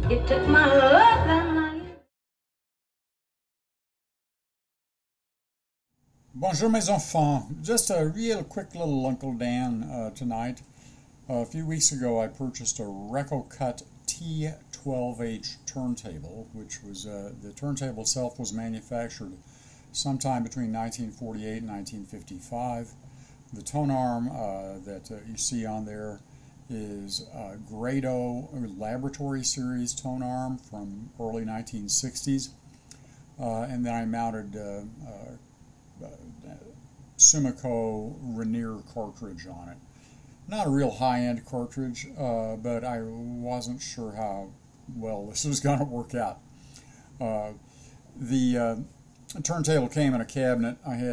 You took my love and I... Bonjour mes enfants. Just a real quick little Uncle Dan tonight. A few weeks ago I purchased a Rek-O-Kut T-12H turntable, which was, the turntable itself was manufactured sometime between 1948 and 1955. The tonearm that you see on there is Grado Laboratory Series tonearm from early 1960s. And then I mounted Sumiko Rainier cartridge on it. Not a real high-end cartridge, but I wasn't sure how well this was going to work out. The turntable came in a cabinet.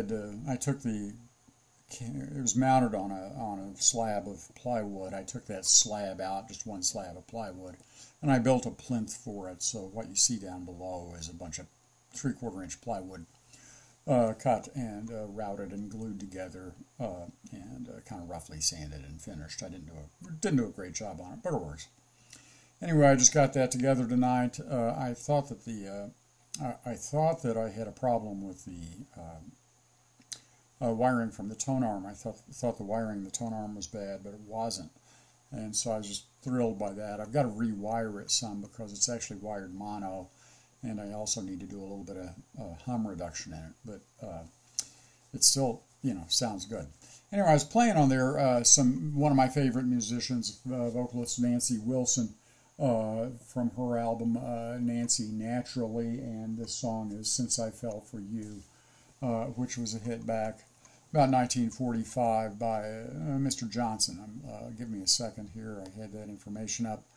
It was mounted on a slab of plywood. I took that slab out, just one slab of plywood, and I built a plinth for it. So what you see down below is a bunch of 3/4 inch plywood cut and routed and glued together and kind of roughly sanded and finished. I didn't do a great job on it, but it works. Anyway, I just got that together tonight. I thought that I had a problem with the wiring from the tonearm. I thought the wiring in the tonearm was bad, but it wasn't. And so I was just thrilled by that. I've got to rewire it some because it's actually wired mono, and I also need to do a little bit of hum reduction in it, but it still, sounds good. Anyway, I was playing on there one of my favorite musicians, vocalist Nancy Wilson, from her album Nancy Naturally, and this song is Since I Fell for You, which was a hit back about 1945 by Mr. Johnson. Give me a second here. I had that information up.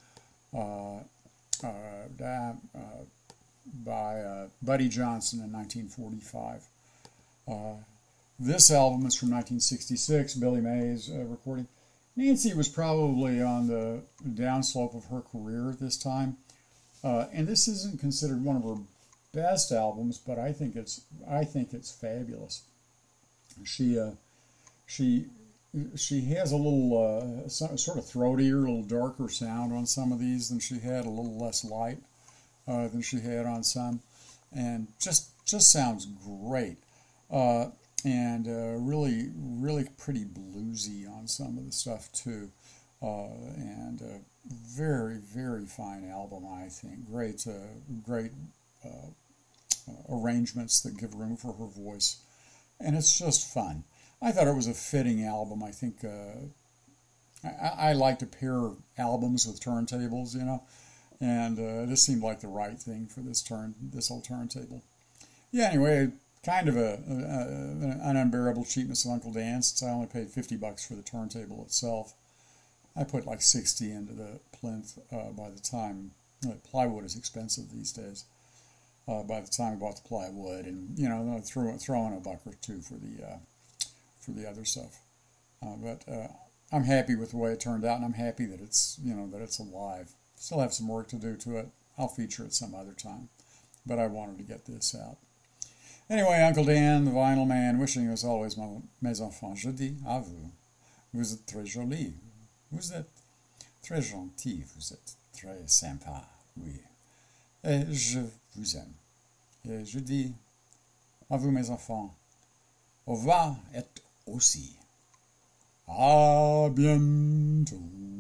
By Buddy Johnson in 1945. This album is from 1966, Billy Mays recording. Nancy was probably on the downslope of her career at this time, and this isn't considered one of her best albums, but I think it's fabulous. She has a little sort of throatier, a little darker sound on some of these than she had, a little less light than she had on some, and just sounds great, and really pretty bluesy on some of the stuff too, and very fine album, I think. Great arrangements that give room for her voice, and it's just fun. I thought it was a fitting album. I think I like to pair albums with turntables, and this seemed like the right thing for this old turntable. Yeah, anyway, kind of an unbearable cheapness of Uncle Dan, since I only paid $50 for the turntable itself. I put like $60 into the plinth by the time. Plywood is expensive these days. By the time I bought the plywood, and throw in a buck or two for the other stuff. But I'm happy with the way it turned out, and I'm happy that it's alive. Still have some work to do to it. I'll feature it some other time, but I wanted to get this out. Anyway, Uncle Dan, the Vinyl Man, wishing you as always, mes enfants, je dis à vous, vous êtes très jolis, vous êtes très gentils, vous êtes très sympa, oui. Et je vous aime. Et je dis à vous, mes enfants, au revoir et aussi à bientôt.